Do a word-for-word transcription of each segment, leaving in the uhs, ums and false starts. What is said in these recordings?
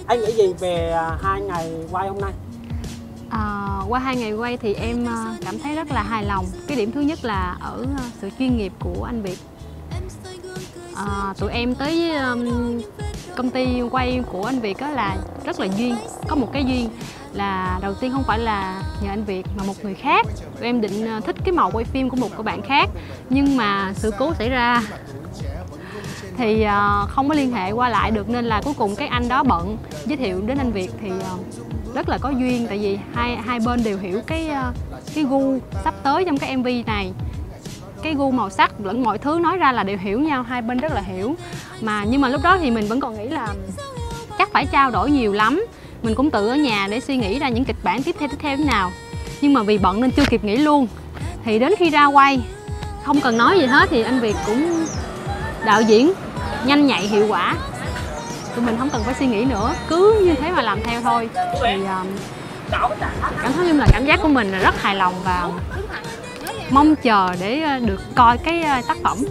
Anh nghĩ gì về hai ngày quay hôm nay? À, qua hai ngày quay thì em cảm thấy rất là hài lòng. Cái điểm thứ nhất là ở sự chuyên nghiệp của anh Việt. À, tụi em tới um, công ty quay của anh Việt đó là rất là duyên. Có một cái duyên là đầu tiên không phải là nhờ anh Việt mà một người khác. Tụi em định thích cái màu quay phim của một cô bạn khác, nhưng mà sự cố xảy ra thì uh, không có liên hệ qua lại được, nên là cuối cùng cái anh đó bận giới thiệu đến anh Việt thì uh, rất là có duyên. Tại vì hai hai bên đều hiểu cái uh, cái gu sắp tới trong cái em vê này, cái gu màu sắc lẫn mọi thứ, nói ra là đều hiểu nhau, hai bên rất là hiểu. Mà nhưng mà lúc đó thì mình vẫn còn nghĩ là chắc phải trao đổi nhiều lắm. Mình cũng tự ở nhà để suy nghĩ ra những kịch bản tiếp theo tiếp theo thế nào. Nhưng mà vì bận nên chưa kịp nghĩ luôn. Thì đến khi ra quay không cần nói gì hết thì anh Việt cũng đạo diễn nhanh nhạy hiệu quả. Tụi mình không cần phải suy nghĩ nữa, cứ như thế mà làm theo thôi. Thì um, cảm thấy như là cảm giác của mình là rất hài lòng và mong chờ để được coi cái tác phẩm.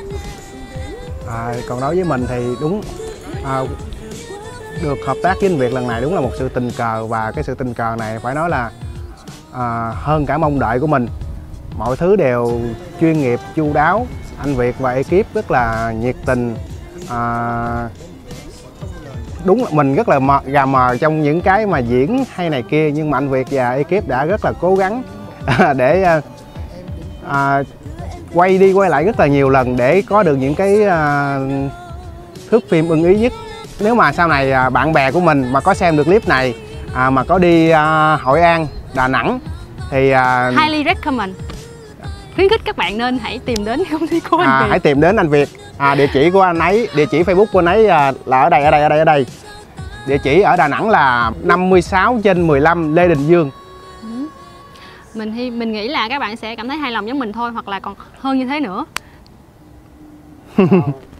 À, còn đối với mình thì đúng à, được hợp tác với anh Việt lần này đúng là một sự tình cờ, và cái sự tình cờ này phải nói là à, hơn cả mong đợi của mình. Mọi thứ đều chuyên nghiệp, chu đáo. Anh Việt và ekip rất là nhiệt tình. À, đúng mình rất là mờ, gà mờ trong những cái mà diễn hay này kia, nhưng mà anh Việt và ekip đã rất là cố gắng để à, quay đi quay lại rất là nhiều lần để có được những cái à, thước phim ưng ý nhất. Nếu mà sau này à, bạn bè của mình mà có xem được clip này à, mà có đi à, Hội An, Đà Nẵng thì à, highly recommend, khuyến khích các bạn nên hãy tìm đến công ty của anh à, Việt. hãy tìm đến anh Việt. À, địa chỉ của anh ấy, địa chỉ Facebook của anh ấy à, là ở đây, ở đây, ở đây, ở đây. Địa chỉ ở Đà Nẵng là năm mươi sáu trên mười lăm Lê Đình Dương. Ừ. Mình thì mình nghĩ là các bạn sẽ cảm thấy hài lòng giống mình thôi, hoặc là còn hơn như thế nữa.